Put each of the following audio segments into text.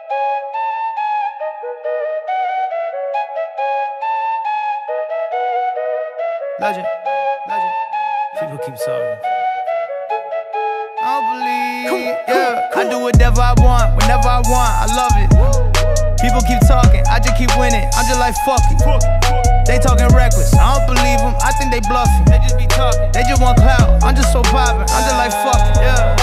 Legend. People keep talking. I don't believe, yeah. I do whatever I want, whenever I want, I love it. People keep talking, I just keep winning. I'm just like, fuck it. They talking reckless, I don't believe them, I think they bluffing. They just be talking, they just want clout. I'm just so poppin', I'm just like, fuck it,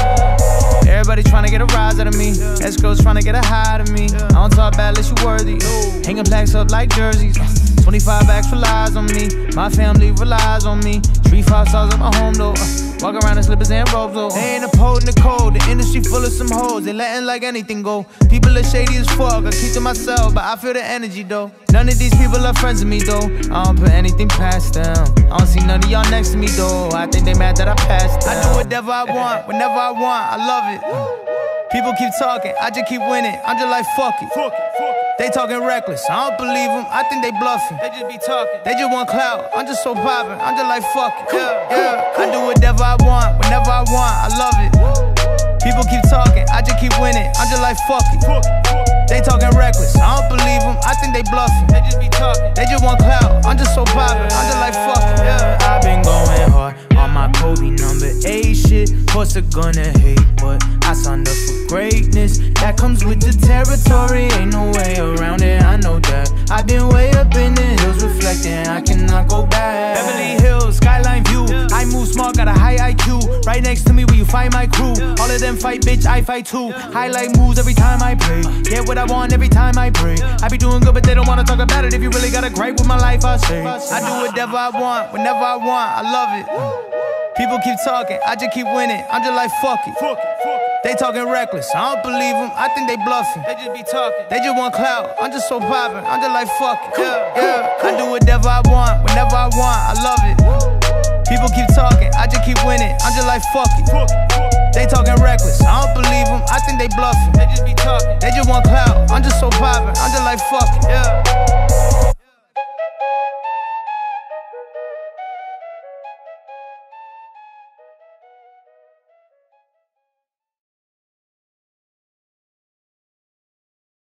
yeah. Everybody tryna get a rise out of me. Ex-girls tryna get a high out of me. I don't talk bad unless you worthy. Hanging plaques up like jerseys. 25 extra lies on me. My family relies on me. 3-5 stars at my home though. Walk around in slippers and robes though. They ain't upholding the code. The industry full of some hoes. They letting like anything go. People are shady as fuck. I keep to myself, but I feel the energy though. None of these people are friends with me though. I don't put anything past them. I don't see none of y'all next to me though. I think they mad that I passed them. I do whatever I want, whenever I want. I love it. People keep talking, I just keep winning. I'm just like, fuck it. They talking reckless, I don't believe them, I think they bluffing. They just be talking, they just want clout. I'm just so poppin', I'm just like, fuck it. Yeah. I do whatever I want, whenever I want, I love it. People keep talking, I just keep winning. I'm just like, fuck it. They talking reckless, I don't believe them, I think they bluffing. They just be talking, they just want clout. I'm just so poppin', I'm just like, fuck it. Yeah. I've been going hard on my Kobe number 8 shit. What's it gonna hate, but I signed up for greatness. That comes with the territory, ain't no way around it, I know that. I've been way up in the hills reflecting, I cannot go back. Beverly Hills, skyline view, I move smart, got a high IQ. Right next to me where you find my crew. All of them fight, bitch, I fight too. Highlight moves every time I play. Get what I want every time I pray. I be doing good but they don't wanna talk about it. If you really got a gripe with my life, I say I do whatever I want, whenever I want, I love it. People keep talking, I just keep winning. I'm just like, fuck it. They talking reckless, I don't believe them, I think they bluffing. They just be talking, they just want clout. I'm just so poppin', I'm just like, fuck it. Yeah. I do whatever I want, whenever I want, I love it. People keep talking, I just keep winning. I'm just like, fuck it. They talking reckless, I don't believe them, I think they bluffing. They just be talking.